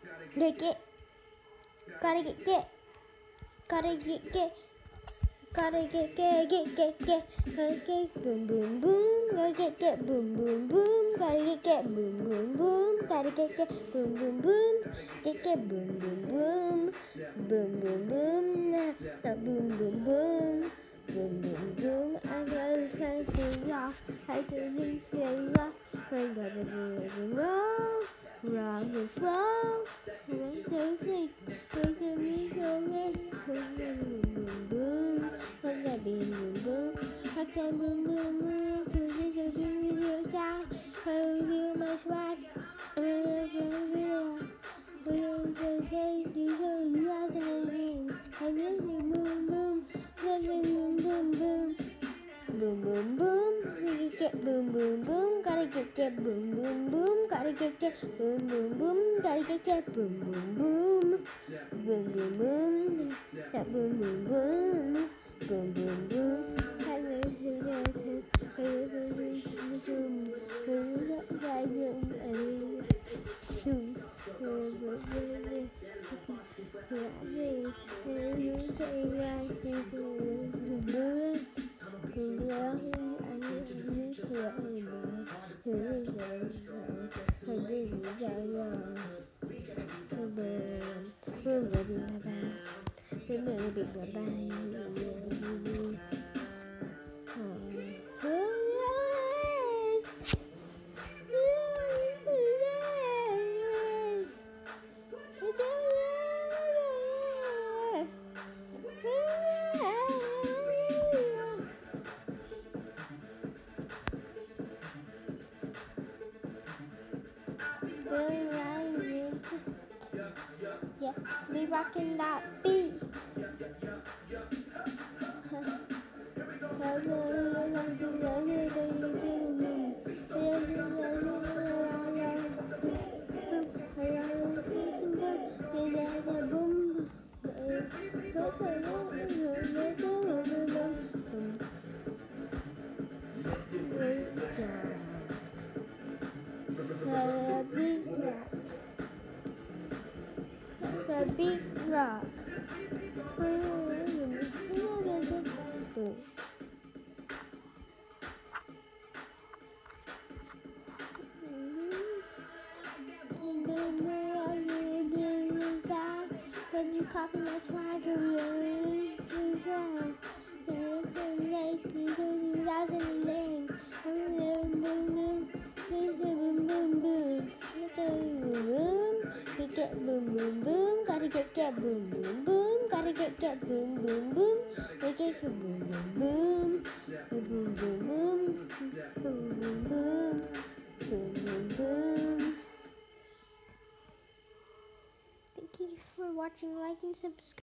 get, gotta get, gotta get. Gotta get, boom, boom, boom. Gotta get, boom, boom, boom. Gotta get, boom, boom, boom. Gotta get, boom, boom, boom. Get, boom, boom, boom. Boom, boom, boom. Now, boom, boom, boom. Boom, boom, boom. I gotta say y'all. I just say y'all. I gotta do it and roll. Rock the flow. Boom, boom, boom. Boom, boom. I can boom, boom, boom. Cause it's a beautiful sound. How you my swag. Boom, boom, boom. Boom, boom, boom. Boom, boom, boom. Get boom, boom, boom. Gotta get boom, boom, boom. Gotta get boom, boom, boom. Gotta get boom, boom, boom. Boom, boom, boom. That boom, boom, boom. Boom, boom, boom. Yeah, be rocking that beat. The big rock. When you copy my swagger, really strong. Get boom boom boom, gotta get boom boom boom, gotta get boom boom boom, we get boom boom boom, boom boom boom, boom boom boom, boom boom boom. Thank you for watching, like and subscribe.